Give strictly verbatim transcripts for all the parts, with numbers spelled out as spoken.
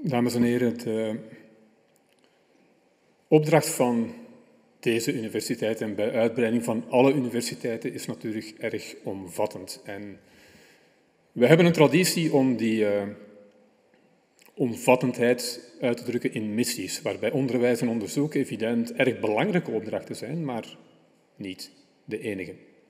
Dames en heren, de opdracht van deze universiteit en bij uitbreiding van alle universiteiten is natuurlijk erg omvattend. En we hebben een traditie om die uh, omvattendheid uit te drukken in missies, waarbij onderwijs en onderzoek evident erg belangrijke opdrachten zijn, maar niet de enige.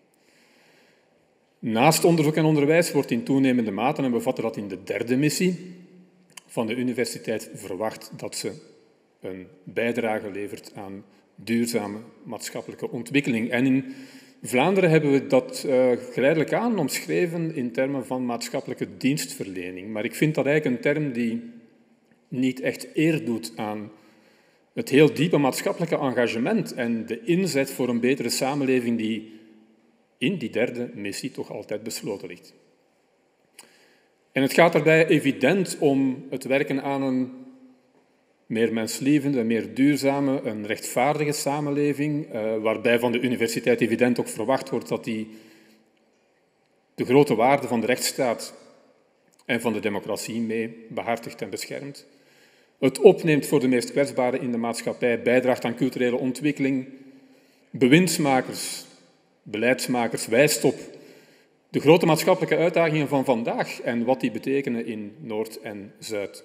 Naast onderzoek en onderwijs wordt in toenemende mate, en we vatten dat in de derde missie, van de universiteit verwacht dat ze een bijdrage levert aan duurzame maatschappelijke ontwikkeling. En in Vlaanderen hebben we dat uh, geleidelijk aan omschreven in termen van maatschappelijke dienstverlening. Maar ik vind dat eigenlijk een term die niet echt eer doet aan het heel diepe maatschappelijke engagement en de inzet voor een betere samenleving die in die derde missie toch altijd besloten ligt. En het gaat daarbij evident om het werken aan een meer menslievende, meer duurzame, een rechtvaardige samenleving, uh, waarbij van de universiteit evident ook verwacht wordt dat die de grote waarden van de rechtsstaat en van de democratie mee behartigt en beschermt. Het opneemt voor de meest kwetsbaren in de maatschappij, bijdraagt aan culturele ontwikkeling, bewindsmakers, beleidsmakers wijst op de grote maatschappelijke uitdagingen van vandaag en wat die betekenen in Noord en Zuid.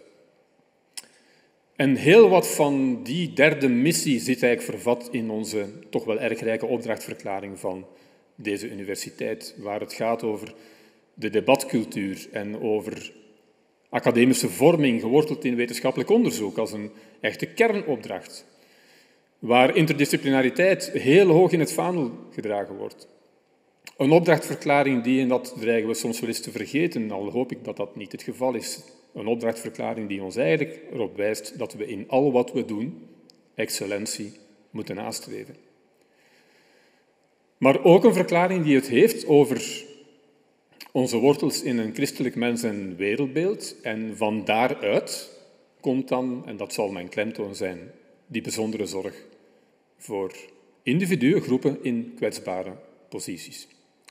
En heel wat van die derde missie zit eigenlijk vervat in onze toch wel erg rijke opdrachtverklaring van deze universiteit, waar het gaat over de debatcultuur en over academische vorming, geworteld in wetenschappelijk onderzoek, als een echte kernopdracht, waar interdisciplinariteit heel hoog in het vaandel gedragen wordt. Een opdrachtverklaring die, en dat dreigen we soms wel eens te vergeten, al hoop ik dat dat niet het geval is, een opdrachtverklaring die ons eigenlijk erop wijst dat we in al wat we doen excellentie moeten nastreven. Maar ook een verklaring die het heeft over onze wortels in een christelijk mens- en wereldbeeld. En van daaruit komt dan, en dat zal mijn klemtoon zijn, die bijzondere zorg voor individuen, groepen in kwetsbare posities.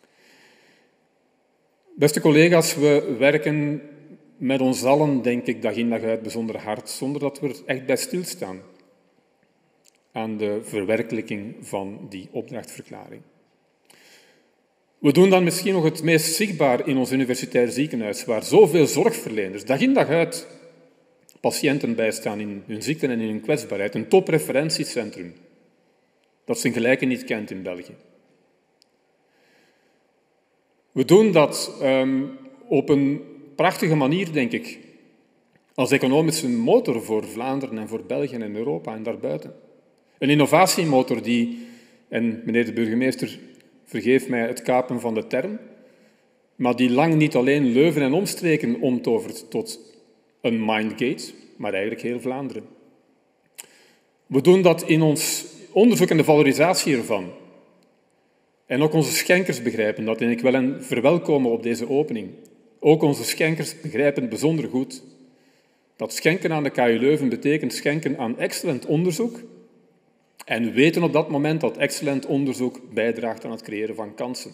Beste collega's, we werken met ons allen, denk ik, dag in dag uit bijzonder hard, zonder dat we er echt bij stilstaan aan de verwerkelijking van die opdrachtverklaring. We doen dan misschien nog het meest zichtbaar in ons universitair ziekenhuis, waar zoveel zorgverleners dag in dag uit patiënten bijstaan in hun ziekte en in hun kwetsbaarheid. Een topreferentiecentrum dat zijn gelijke niet kent in België. We doen dat um, op een prachtige manier, denk ik, als economische motor voor Vlaanderen en voor België en Europa en daarbuiten. Een innovatiemotor die, en meneer de burgemeester, vergeef mij het kapen van de term, maar die lang niet alleen Leuven en omstreken omtovert tot een mindgate, maar eigenlijk heel Vlaanderen. We doen dat in ons onderzoek en de valorisatie ervan. En ook onze schenkers begrijpen dat, en ik wil hen verwelkomen op deze opening. Ook onze schenkers begrijpen bijzonder goed dat schenken aan de K U Leuven betekent schenken aan excellent onderzoek en weten op dat moment dat excellent onderzoek bijdraagt aan het creëren van kansen.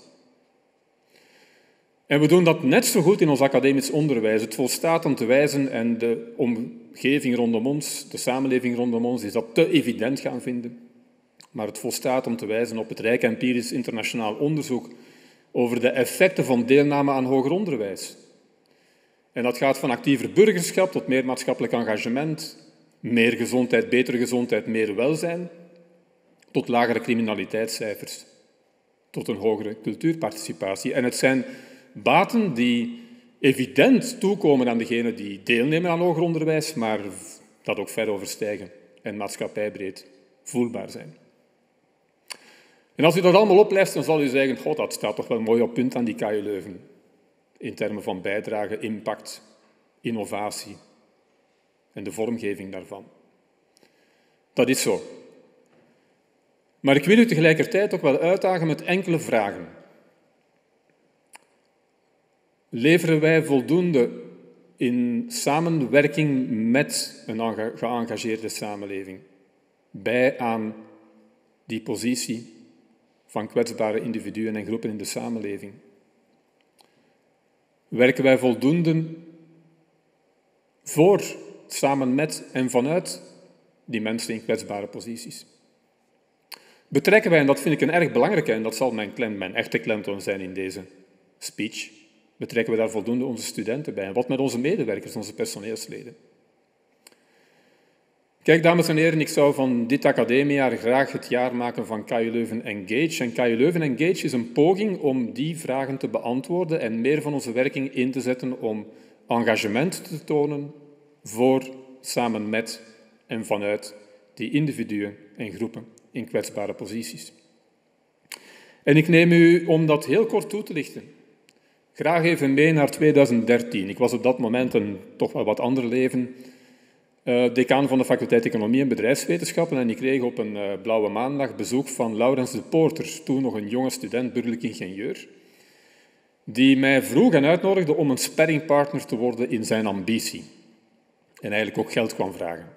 En we doen dat net zo goed in ons academisch onderwijs. Het volstaat om te wijzen en de omgeving rondom ons, de samenleving rondom ons, is dat te evident gaan vinden. Maar het volstaat om te wijzen op het rijk empirisch internationaal onderzoek over de effecten van deelname aan hoger onderwijs. En dat gaat van actiever burgerschap tot meer maatschappelijk engagement, meer gezondheid, betere gezondheid, meer welzijn, tot lagere criminaliteitscijfers, tot een hogere cultuurparticipatie. En het zijn baten die evident toekomen aan degenen die deelnemen aan hoger onderwijs, maar dat ook ver overstijgen en maatschappijbreed voelbaar zijn. En als u dat allemaal oplijst, dan zal u zeggen, god, dat staat toch wel mooi op punt aan die K U Leuven. In termen van bijdrage, impact, innovatie en de vormgeving daarvan. Dat is zo. Maar ik wil u tegelijkertijd ook wel uitdagen met enkele vragen. Leveren wij voldoende in samenwerking met een geëngageerde samenleving bij aan die positie van kwetsbare individuen en groepen in de samenleving? Werken wij voldoende voor samen met en vanuit die mensen in kwetsbare posities. Betrekken wij, en dat vind ik een erg belangrijke, en dat zal mijn, klem, mijn echte klemtoon zijn in deze speech, betrekken we daar voldoende onze studenten bij? En wat met onze medewerkers, onze personeelsleden? Kijk, dames en heren, ik zou van dit academiejaar graag het jaar maken van K U Leuven Engage. En K U Leuven Engage is een poging om die vragen te beantwoorden en meer van onze werking in te zetten om engagement te tonen voor, samen met en vanuit die individuen en groepen in kwetsbare posities. En ik neem u, om dat heel kort toe te lichten, graag even mee naar tweeduizend dertien. Ik was op dat moment een toch wel wat ander leven, uh, decaan van de faculteit Economie en Bedrijfswetenschappen, en ik kreeg op een uh, blauwe maandag bezoek van Laurens de Poorter, toen nog een jonge student burgerlijk ingenieur, die mij vroeg en uitnodigde om een sparringpartner te worden in zijn ambitie. En eigenlijk ook geld kwam vragen.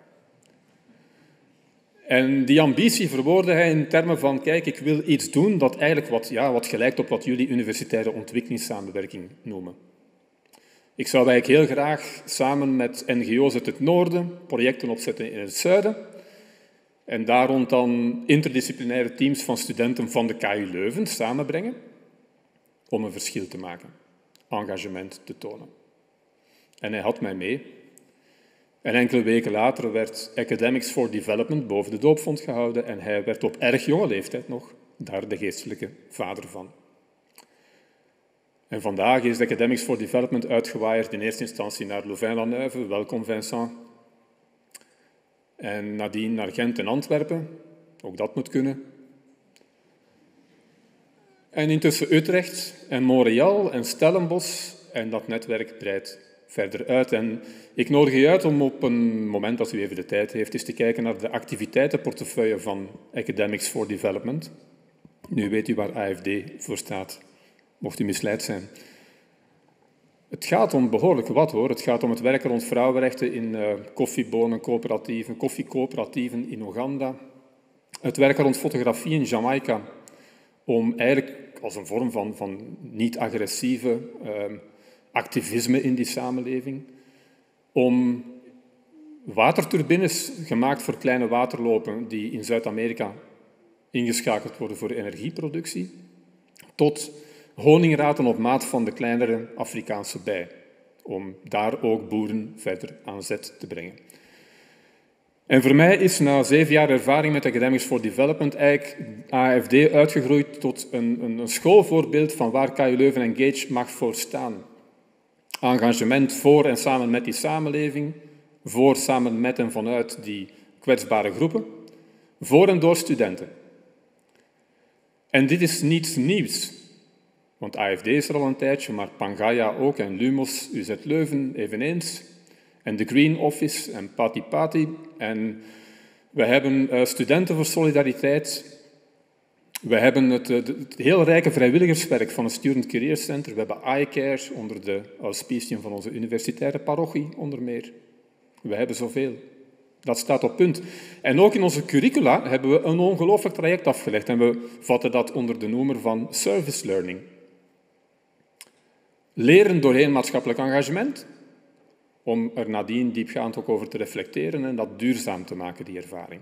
En die ambitie verwoordde hij in termen van, kijk, ik wil iets doen dat eigenlijk wat, ja, wat gelijkt op wat jullie universitaire ontwikkelingssamenwerking noemen. Ik zou eigenlijk heel graag samen met N G O's uit het noorden projecten opzetten in het zuiden en daar rond dan interdisciplinaire teams van studenten van de K U Leuven samenbrengen om een verschil te maken, engagement te tonen. En hij had mij mee. En enkele weken later werd Academics for Development boven de doopvont gehouden en hij werd op erg jonge leeftijd nog daar de geestelijke vader van. En vandaag is Academics for Development uitgewaaid in eerste instantie naar Louvain-la-Neuve, welkom Vincent, en nadien naar Gent en Antwerpen, ook dat moet kunnen. En intussen Utrecht en Montreal en Stellenbosch en dat netwerk breidt verder uit. En ik nodig u uit om op een moment, als u even de tijd heeft, eens te kijken naar de activiteitenportefeuille van Academics for Development. Nu weet u waar A F D voor staat, mocht u misleid zijn. Het gaat om behoorlijk wat, hoor. Het gaat om het werken rond vrouwenrechten in uh, koffiebonencoöperatieven, koffiecoöperatieven in Oeganda. Het werken rond fotografie in Jamaica, om eigenlijk als een vorm van, van niet-agressieve uh, activisme in die samenleving, om waterturbines gemaakt voor kleine waterlopen die in Zuid-Amerika ingeschakeld worden voor energieproductie, tot honingraten op maat van de kleinere Afrikaanse bij, om daar ook boeren verder aan zet te brengen. En voor mij is na zeven jaar ervaring met Academics for Development eigenlijk A F D uitgegroeid tot een, een, een schoolvoorbeeld van waar K U Leuven Engage mag voor staan. Engagement voor en samen met die samenleving, voor, samen met en vanuit die kwetsbare groepen, voor en door studenten. En dit is niets nieuws, want A F D is er al een tijdje, maar Pangaya ook en Lumos, U Z Leuven eveneens, en de Green Office en Pati Pati. En we hebben uh, Studenten voor Solidariteit. We hebben het, het, het heel rijke vrijwilligerswerk van het Student Career Center. We hebben iCare onder de auspiciën van onze universitaire parochie, onder meer. We hebben zoveel. Dat staat op punt. En ook in onze curricula hebben we een ongelooflijk traject afgelegd. En we vatten dat onder de noemer van service learning. Leren doorheen maatschappelijk engagement, om er nadien diepgaand ook over te reflecteren en dat duurzaam te maken, die ervaring.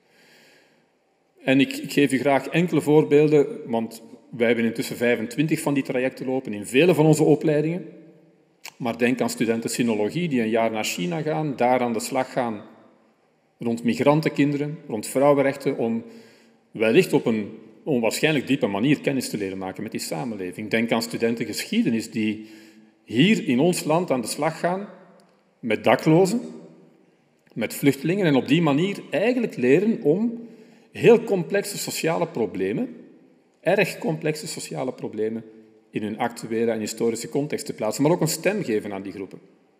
En ik, ik geef u graag enkele voorbeelden, want wij hebben intussen vijfentwintig van die trajecten lopen in vele van onze opleidingen. Maar denk aan studenten sinologie die een jaar naar China gaan, daar aan de slag gaan rond migrantenkinderen, rond vrouwenrechten, om wellicht op een onwaarschijnlijk diepe manier kennis te leren maken met die samenleving. Denk aan studenten geschiedenis die hier in ons land aan de slag gaan met daklozen, met vluchtelingen en op die manier eigenlijk leren om heel complexe sociale problemen, erg complexe sociale problemen, in hun actuele en historische context te plaatsen, maar ook een stem geven aan die groepen.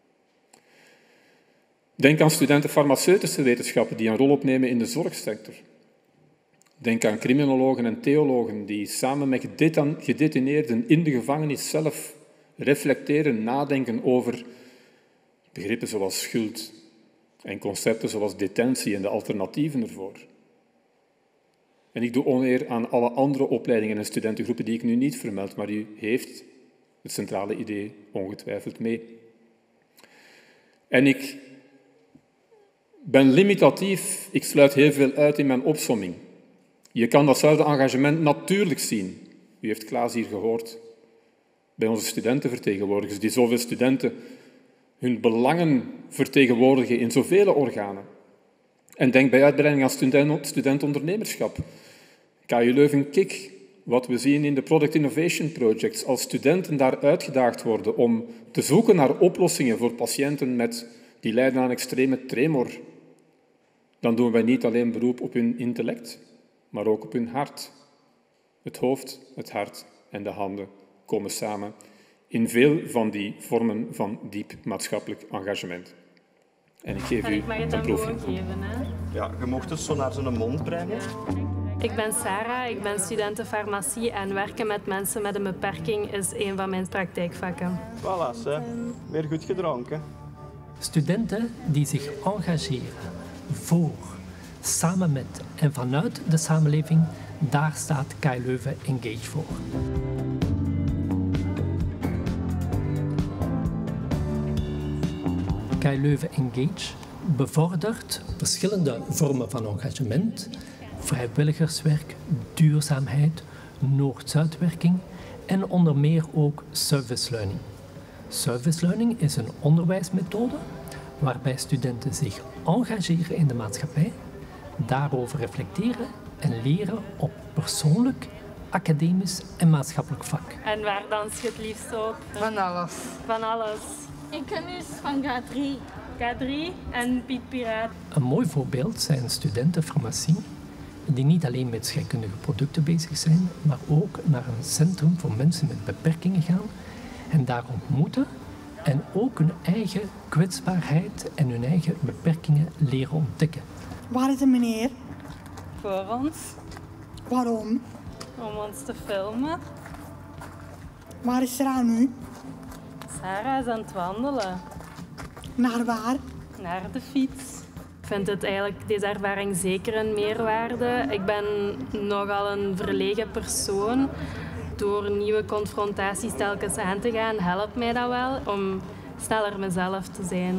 Denk aan studenten farmaceutische wetenschappen die een rol opnemen in de zorgsector. Denk aan criminologen en theologen die samen met gedetineerden in de gevangenis zelf reflecteren, nadenken over begrippen zoals schuld en concepten zoals detentie en de alternatieven ervoor. En ik doe oneer aan alle andere opleidingen en studentengroepen die ik nu niet vermeld, maar u heeft het centrale idee ongetwijfeld mee. En ik ben limitatief, ik sluit heel veel uit in mijn opsomming. Je kan datzelfde engagement natuurlijk zien. U heeft Klaas hier gehoord. Bij onze studentenvertegenwoordigers, die zoveel studenten hun belangen vertegenwoordigen in zoveel organen. En denk bij uitbreiding aan student, studentondernemerschap. K U Leuven-Kik, wat we zien in de Product Innovation Projects, als studenten daar uitgedaagd worden om te zoeken naar oplossingen voor patiënten met, die lijden aan extreme tremor, dan doen wij niet alleen beroep op hun intellect, maar ook op hun hart. Het hoofd, het hart en de handen komen samen in veel van die vormen van diep maatschappelijk engagement. En ik geef u een proefje. Geven, hè? Ja, je mocht dus zo naar zo'n mond brengen. Ik ben Sarah, ik ben studenten farmacie en werken met mensen met een beperking is een van mijn praktijkvakken. Voilà, hè. Weer goed gedronken. Studenten die zich engageren voor, samen met en vanuit de samenleving, daar staat K U Leuven Engage voor. K U Leuven Engage bevordert verschillende vormen van engagement, vrijwilligerswerk, duurzaamheid, Noord-Zuidwerking en onder meer ook service learning. Service learning is een onderwijsmethode waarbij studenten zich engageren in de maatschappij, daarover reflecteren en leren op persoonlijk, academisch en maatschappelijk vlak. En waar dans je het liefst op? Van alles. Van alles. Ik ken dus van K drie. K drie en Piet Piraat. Een mooi voorbeeld zijn studenten farmacie die niet alleen met scheikundige producten bezig zijn, maar ook naar een centrum voor mensen met beperkingen gaan en daar ontmoeten en ook hun eigen kwetsbaarheid en hun eigen beperkingen leren ontdekken. Waar is de meneer? Voor ons, Waarom? om ons te filmen. Waar is Sarah nu? Sarah is aan het wandelen. Naar waar? Naar de fiets. Ik vind het eigenlijk, deze ervaring zeker een meerwaarde. Ik ben nogal een verlegen persoon. Door nieuwe confrontaties telkens aan te gaan, helpt mij dat wel om sneller mezelf te zijn.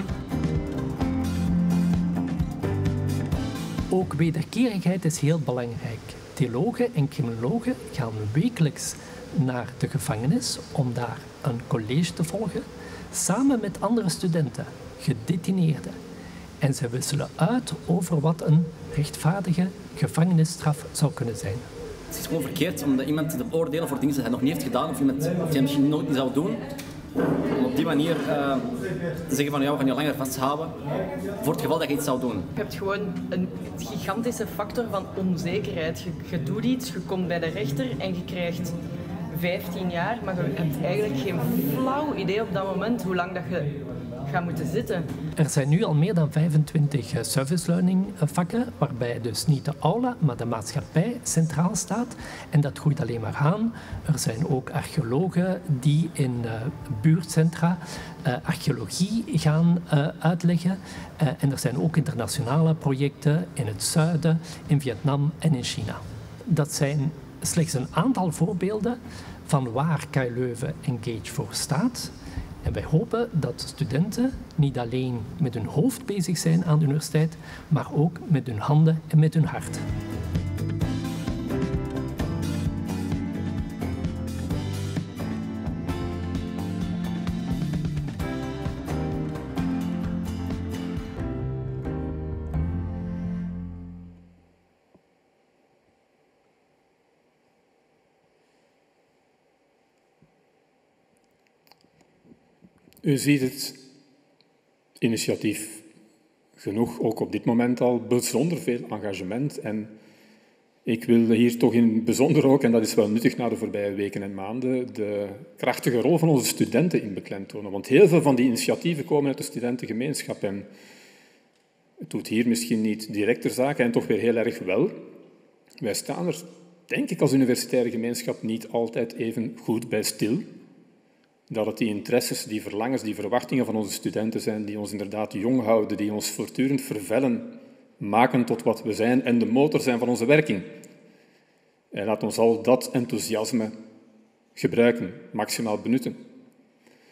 Ook wederkerigheid is heel belangrijk. Theologen en criminologen gaan wekelijks naar de gevangenis om daar een college te volgen, samen met andere studenten, gedetineerden. En ze wisselen uit over wat een rechtvaardige gevangenisstraf zou kunnen zijn. Het is gewoon verkeerd om iemand te beoordelen voor dingen die hij nog niet heeft gedaan of iemand die hij misschien nooit niet zou doen. Om op die manier uh, te zeggen van ja, we gaan je langer vasthouden voor het geval dat je iets zou doen. Je hebt gewoon een gigantische factor van onzekerheid. Je, je doet iets, je komt bij de rechter en je krijgt vijftien jaar, maar je hebt eigenlijk geen flauw idee op dat moment hoe lang dat je gaat moeten zitten. Er zijn nu al meer dan vijfentwintig service learning vakken, waarbij dus niet de aula, maar de maatschappij centraal staat. En dat groeit alleen maar aan. Er zijn ook archeologen die in uh, buurtcentra uh, archeologie gaan uh, uitleggen. Uh, en er zijn ook internationale projecten in het zuiden, in Vietnam en in China. Dat zijn slechts een aantal voorbeelden van waar K U Leuven Engage voor staat. En wij hopen dat studenten niet alleen met hun hoofd bezig zijn aan de universiteit, maar ook met hun handen en met hun hart. U ziet het initiatief genoeg, ook op dit moment al, bijzonder veel engagement. En ik wil hier toch in het bijzonder ook, en dat is wel nuttig na de voorbije weken en maanden, de krachtige rol van onze studenten in beklemtonen. Want heel veel van die initiatieven komen uit de studentengemeenschap. En het doet hier misschien niet direct ter zake en toch weer heel erg wel. Wij staan er, denk ik, als universitaire gemeenschap niet altijd even goed bij stil. Dat het die interesses, die verlangens, die verwachtingen van onze studenten zijn die ons inderdaad jong houden, die ons voortdurend vervellen, maken tot wat we zijn en de motor zijn van onze werking. En laat ons al dat enthousiasme gebruiken, maximaal benutten.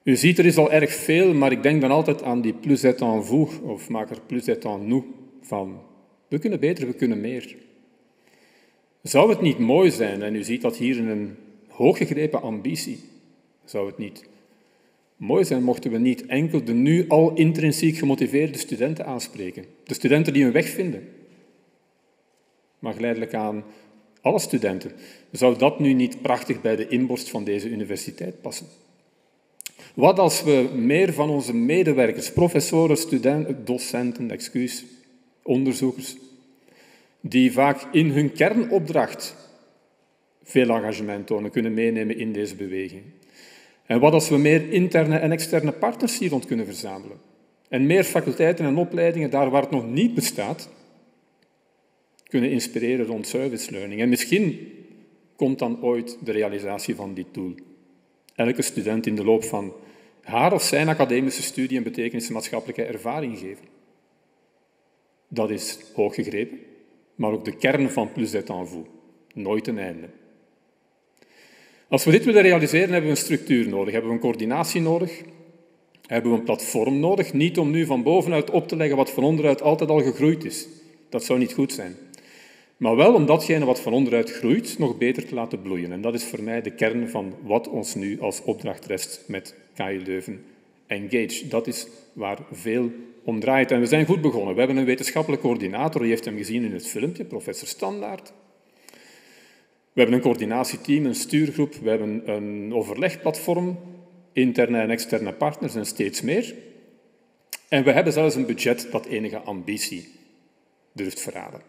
U ziet, er is al erg veel, maar ik denk dan altijd aan die plus est en vous, of maak er plus est en nous van. We kunnen beter, we kunnen meer. Zou het niet mooi zijn, en u ziet dat hier in een hooggegrepen ambitie, zou het niet mooi zijn mochten we niet enkel de nu al intrinsiek gemotiveerde studenten aanspreken, de studenten die hun weg vinden, maar geleidelijk aan alle studenten. Zou dat nu niet prachtig bij de inborst van deze universiteit passen? Wat als we meer van onze medewerkers, professoren, studenten, docenten, excuus, onderzoekers, die vaak in hun kernopdracht veel engagement tonen, kunnen meenemen in deze beweging? En wat als we meer interne en externe partners hier rond kunnen verzamelen? En meer faculteiten en opleidingen, daar waar het nog niet bestaat, kunnen inspireren rond service learning. En misschien komt dan ooit de realisatie van dit doel. Elke student in de loop van haar of zijn academische studie een betekenismaatschappelijke ervaring geven. Dat is hoog gegrepen, maar ook de kern van plus est en vous. Nooit een einde. Als we dit willen realiseren, hebben we een structuur nodig, hebben we een coördinatie nodig, hebben we een platform nodig, niet om nu van bovenuit op te leggen wat van onderuit altijd al gegroeid is. Dat zou niet goed zijn. Maar wel om datgene wat van onderuit groeit nog beter te laten bloeien. En dat is voor mij de kern van wat ons nu als opdracht rest met K U Leuven Engage. Dat is waar veel om draait. En we zijn goed begonnen. We hebben een wetenschappelijke coördinator, u heeft hem gezien in het filmpje, professor Standaard. We hebben een coördinatieteam, een stuurgroep, we hebben een overlegplatform, interne en externe partners en steeds meer. En we hebben zelfs een budget dat enige ambitie durft verraden.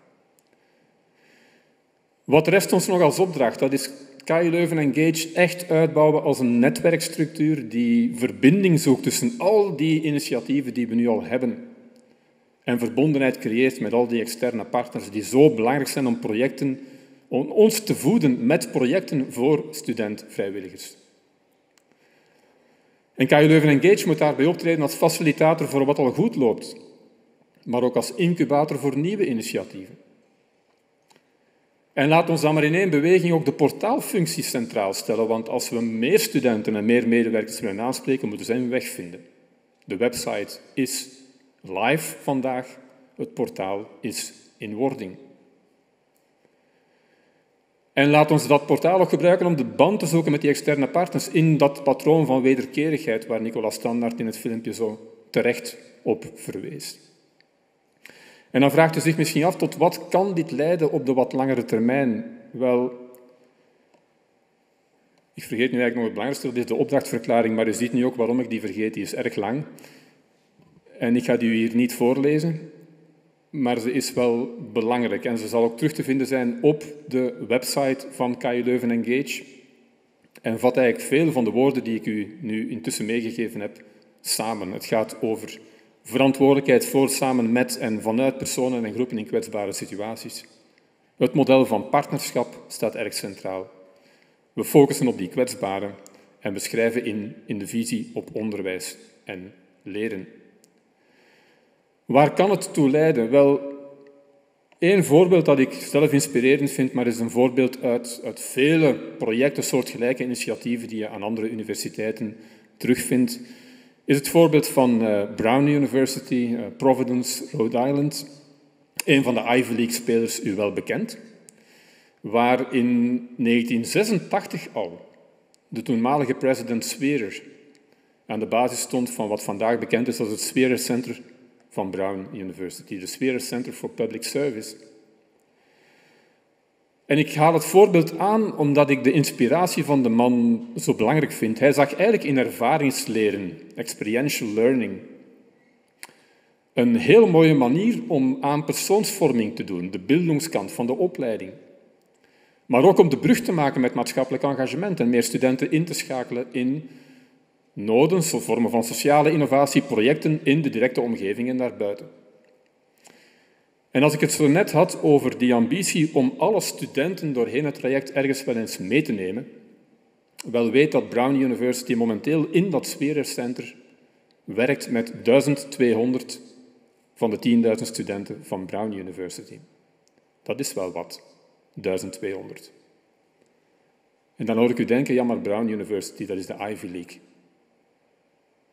Wat rest ons nog als opdracht? Dat is K U Leuven Engage echt uitbouwen als een netwerkstructuur die verbinding zoekt tussen al die initiatieven die we nu al hebben en verbondenheid creëert met al die externe partners die zo belangrijk zijn om projecten, om ons te voeden met projecten voor student-vrijwilligers. En K U Leuven Engage moet daarbij optreden als facilitator voor wat al goed loopt, maar ook als incubator voor nieuwe initiatieven. En laat ons dan maar in één beweging ook de portaalfunctie centraal stellen, want als we meer studenten en meer medewerkers willen aanspreken, moeten ze een weg vinden. De website is live vandaag, het portaal is in wording. En laat ons dat portaal ook gebruiken om de band te zoeken met die externe partners in dat patroon van wederkerigheid waar Nicolas Standaard in het filmpje zo terecht op verwees. En dan vraagt u zich misschien af, tot wat kan dit leiden op de wat langere termijn? Wel, ik vergeet nu eigenlijk nog het belangrijkste, dat is de opdrachtverklaring, maar u ziet nu ook waarom ik die vergeet, die is erg lang. En ik ga die u hier niet voorlezen, maar ze is wel belangrijk en ze zal ook terug te vinden zijn op de website van K U Leuven Engage en vat eigenlijk veel van de woorden die ik u nu intussen meegegeven heb samen. Het gaat over verantwoordelijkheid voor, samen met en vanuit personen en groepen in kwetsbare situaties. Het model van partnerschap staat erg centraal. We focussen op die kwetsbaren en we schrijven in, in de visie op onderwijs en leren. Waar kan het toe leiden? Wel, één voorbeeld dat ik zelf inspirerend vind, maar is een voorbeeld uit, uit vele projecten, soortgelijke initiatieven die je aan andere universiteiten terugvindt, is het voorbeeld van uh, Brown University, uh, Providence, Rhode Island, een van de Ivy League-spelers u wel bekend, waar in negentien zesentachtig al de toenmalige president Swearer aan de basis stond van wat vandaag bekend is als het Swearer Center van Brown University, de Swearer Center for Public Service. En ik haal het voorbeeld aan omdat ik de inspiratie van de man zo belangrijk vind. Hij zag eigenlijk in ervaringsleren, experiential learning, een heel mooie manier om aan persoonsvorming te doen, de bildungskant van de opleiding. Maar ook om de brug te maken met maatschappelijk engagement en meer studenten in te schakelen in noden, vormen van sociale innovatie, projecten in de directe omgeving en daarbuiten. En als ik het zo net had over die ambitie om alle studenten doorheen het traject ergens wel eens mee te nemen, wel weet dat Brown University momenteel in dat Swearer Center werkt met duizend tweehonderd van de tienduizend studenten van Brown University. Dat is wel wat, duizend tweehonderd. En dan hoor ik u denken, ja maar Brown University, dat is de Ivy League.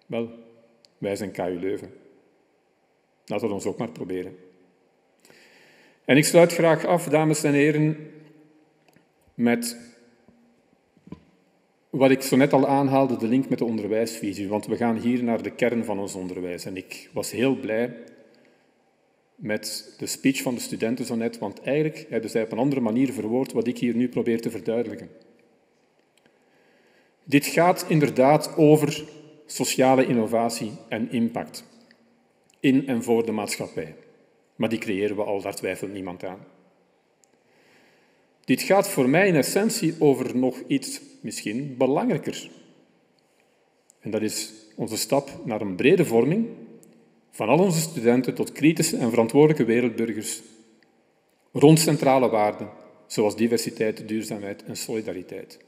Wel, wij zijn K U Leuven. Laten we ons ook maar proberen. En ik sluit graag af, dames en heren, met wat ik zo net al aanhaalde, de link met de onderwijsvisie. Want we gaan hier naar de kern van ons onderwijs. En ik was heel blij met de speech van de studenten zo net, want eigenlijk hebben zij op een andere manier verwoord wat ik hier nu probeer te verduidelijken. Dit gaat inderdaad over sociale innovatie en impact in en voor de maatschappij. Maar die creëren we al, daar twijfelt niemand aan. Dit gaat voor mij in essentie over nog iets misschien belangrijker. En dat is onze stap naar een brede vorming van al onze studenten tot kritische en verantwoordelijke wereldburgers rond centrale waarden, zoals diversiteit, duurzaamheid en solidariteit.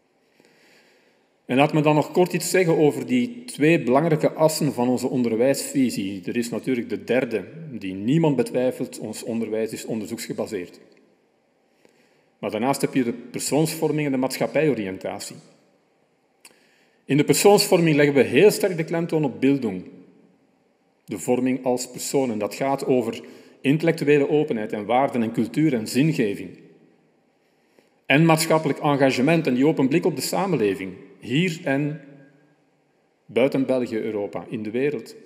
En laat me dan nog kort iets zeggen over die twee belangrijke assen van onze onderwijsvisie. Er is natuurlijk de derde, die niemand betwijfelt, ons onderwijs is onderzoeksgebaseerd. Maar daarnaast heb je de persoonsvorming en de maatschappijoriëntatie. In de persoonsvorming leggen we heel sterk de klemtoon op bildung. De vorming als persoon. En dat gaat over intellectuele openheid en waarden en cultuur en zingeving. En maatschappelijk engagement en die open blik op de samenleving. Hier en buiten België, Europa, in de wereld.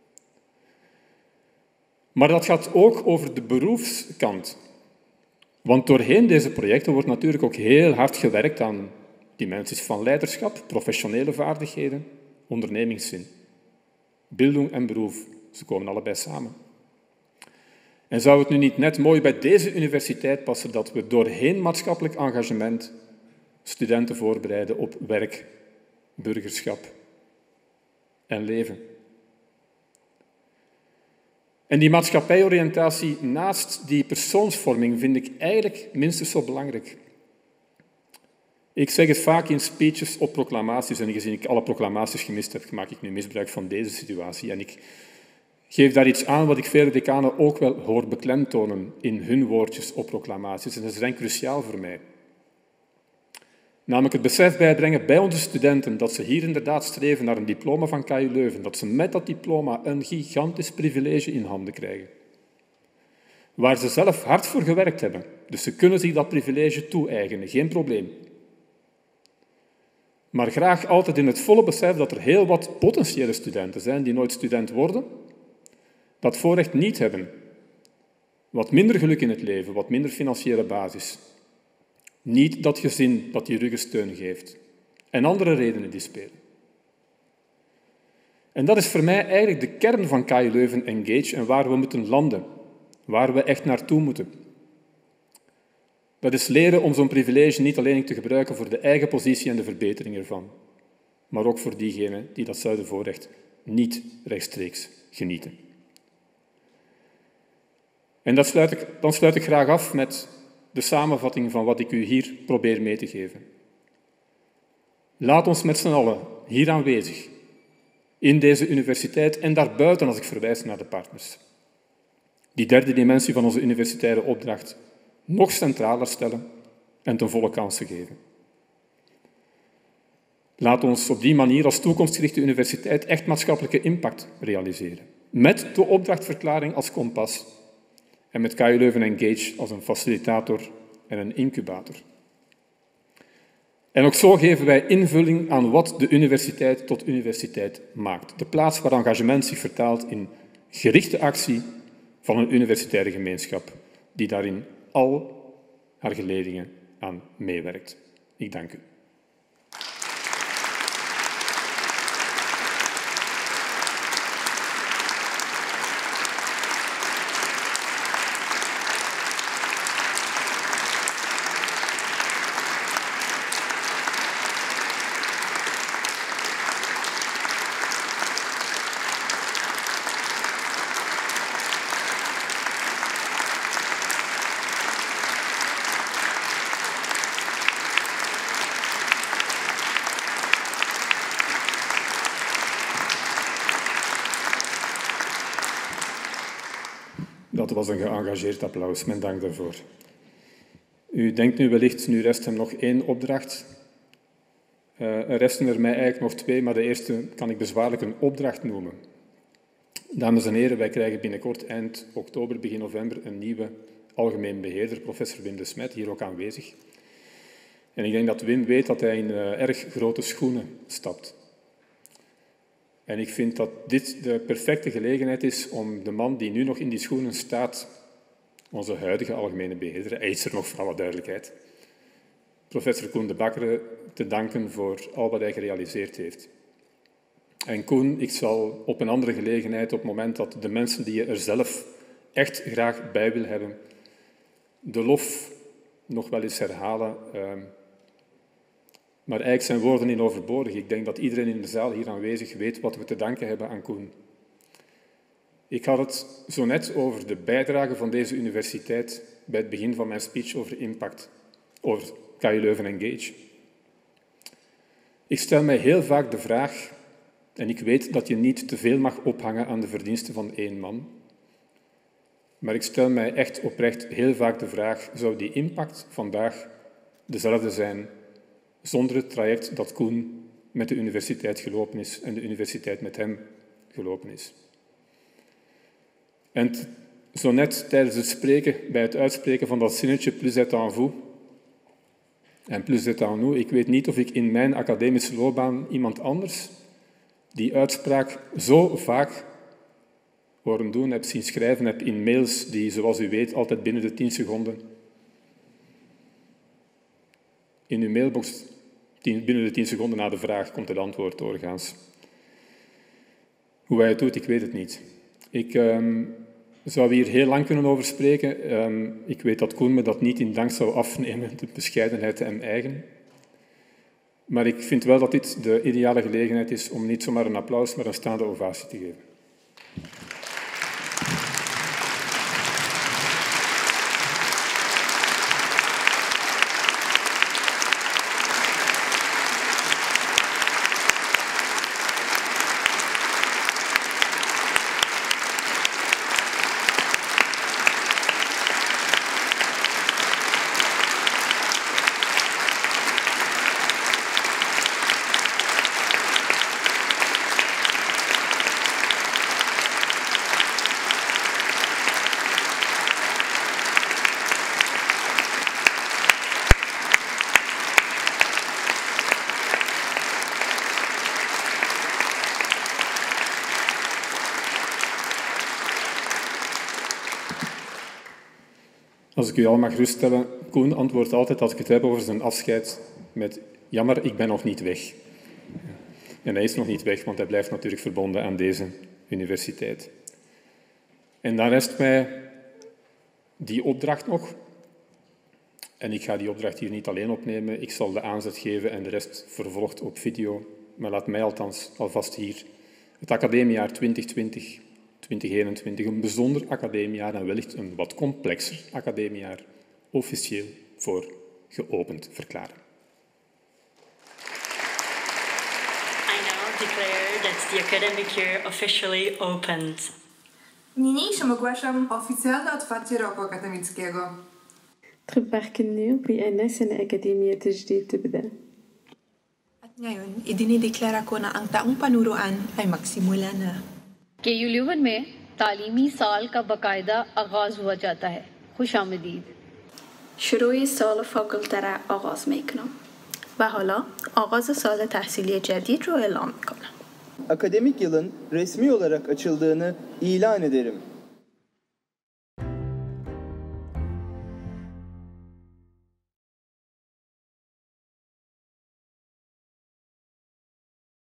Maar dat gaat ook over de beroepskant. Want doorheen deze projecten wordt natuurlijk ook heel hard gewerkt aan dimensies van leiderschap, professionele vaardigheden, ondernemingszin. Bildung en beroep, ze komen allebei samen. En zou het nu niet net mooi bij deze universiteit passen dat we doorheen maatschappelijk engagement studenten voorbereiden op werk, burgerschap en leven? En die maatschappijoriëntatie naast die persoonsvorming vind ik eigenlijk minstens zo belangrijk. Ik zeg het vaak in speeches op proclamaties en gezien ik alle proclamaties gemist heb, maak ik nu misbruik van deze situatie. En ik geef daar iets aan wat ik vele decanen ook wel hoor beklemtonen in hun woordjes op proclamaties. En dat is denk ik cruciaal voor mij. Namelijk het besef bijbrengen bij onze studenten dat ze hier inderdaad streven naar een diploma van K U Leuven, dat ze met dat diploma een gigantisch privilege in handen krijgen. Waar ze zelf hard voor gewerkt hebben. Dus ze kunnen zich dat privilege toe-eigenen, geen probleem. Maar graag altijd in het volle besef dat er heel wat potentiële studenten zijn die nooit student worden, dat voorrecht niet hebben. Wat minder geluk in het leven, wat minder financiële basis. Niet dat gezin dat die ruggensteun geeft. En andere redenen die spelen. En dat is voor mij eigenlijk de kern van K U Leuven Engage en waar we moeten landen. Waar we echt naartoe moeten. Dat is leren om zo'n privilege niet alleen te gebruiken voor de eigen positie en de verbetering ervan, maar ook voor diegenen die datzelfde voorrecht niet rechtstreeks genieten. En dat sluit ik, dan sluit ik graag af met de samenvatting van wat ik u hier probeer mee te geven. Laat ons met z'n allen hier aanwezig, in deze universiteit en daarbuiten als ik verwijs naar de partners, die derde dimensie van onze universitaire opdracht nog centraler stellen en ten volle kansen geven. Laat ons op die manier als toekomstgerichte universiteit echt maatschappelijke impact realiseren. Met de opdrachtverklaring als kompas en met K U Leuven Engage als een facilitator en een incubator. En ook zo geven wij invulling aan wat de universiteit tot universiteit maakt. De plaats waar engagement zich vertaalt in gerichte actie van een universitaire gemeenschap die daarin al haar geledingen aan meewerkt. Ik dank u. Dat was een geëngageerd applaus. Mijn dank daarvoor. U denkt nu wellicht, nu rest hem nog één opdracht. Uh, er resten er mij eigenlijk nog twee, maar de eerste kan ik bezwaarlijk een opdracht noemen. Dames en heren, wij krijgen binnenkort eind oktober, begin november een nieuwe algemeen beheerder, professor Wim de Smet, hier ook aanwezig. En ik denk dat Wim weet dat hij in uh, erg grote schoenen stapt. En ik vind dat dit de perfecte gelegenheid is om de man die nu nog in die schoenen staat, onze huidige algemene beheerder, hij is er nog voor alle duidelijkheid, professor Koen de Bakkere, te danken voor al wat hij gerealiseerd heeft. En Koen, ik zal op een andere gelegenheid, op het moment dat de mensen die je er zelf echt graag bij wil hebben, de lof nog wel eens herhalen. Uh, maar eigenlijk zijn woorden niet overbodig. Ik denk dat iedereen in de zaal hier aanwezig weet wat we te danken hebben aan Koen. Ik had het zo net over de bijdrage van deze universiteit bij het begin van mijn speech over impact, over K U Leuven Engage. Ik stel mij heel vaak de vraag, en ik weet dat je niet te veel mag ophangen aan de verdiensten van één man, maar ik stel mij echt oprecht heel vaak de vraag, zou die impact vandaag dezelfde zijn zonder het traject dat Koen met de universiteit gelopen is en de universiteit met hem gelopen is? En t- zo net tijdens het spreken, bij het uitspreken van dat zinnetje plus est en vous en plus est en nous, ik weet niet of ik in mijn academische loopbaan iemand anders die uitspraak zo vaak horen doen, heb zien schrijven, heb in mails die, zoals u weet, altijd binnen de tien seconden in uw mailbox, binnen de tien seconden na de vraag, komt het antwoord doorgaans. Hoe hij het doet, ik weet het niet. Ik um, zou hier heel lang kunnen over spreken. Um, ik weet dat Koen me dat niet in dank zou afnemen, de bescheidenheid hem eigen. Maar ik vind wel dat dit de ideale gelegenheid is om niet zomaar een applaus, maar een staande ovatie te geven. Als ik u al mag geruststellen, Koen antwoordt altijd als ik het heb over zijn afscheid met jammer, ik ben nog niet weg. En hij is nog niet weg, want hij blijft natuurlijk verbonden aan deze universiteit. En dan rest mij die opdracht nog. En ik ga die opdracht hier niet alleen opnemen. Ik zal de aanzet geven en de rest vervolgt op video. Maar laat mij althans alvast hier het academiejaar twintig twintig twintig eenentwintig, een bijzonder academiejaar en wellicht een wat complexer academiejaar, officieel voor geopend verklaren. I now declare that the academic year officially opened. Niniejszym ogłaszam oficjalne otwarcie roku akademickiego. تباركني بأن سنة أكاديمية تجديد تبدأ. At ngayon, idinideklara ko na ang taong panuruan ay magsimula na. K U Leuven में तालीमी साल का बाकायदा आगाज हुआ जाता है। खुशामदीद। شروع سال فاکولته آغاز میکنم و حالا آغاز سال تحصیلی جدید رو اعلام میکنم. Akademik yılın resmi olarak açıldığını ilan ederim.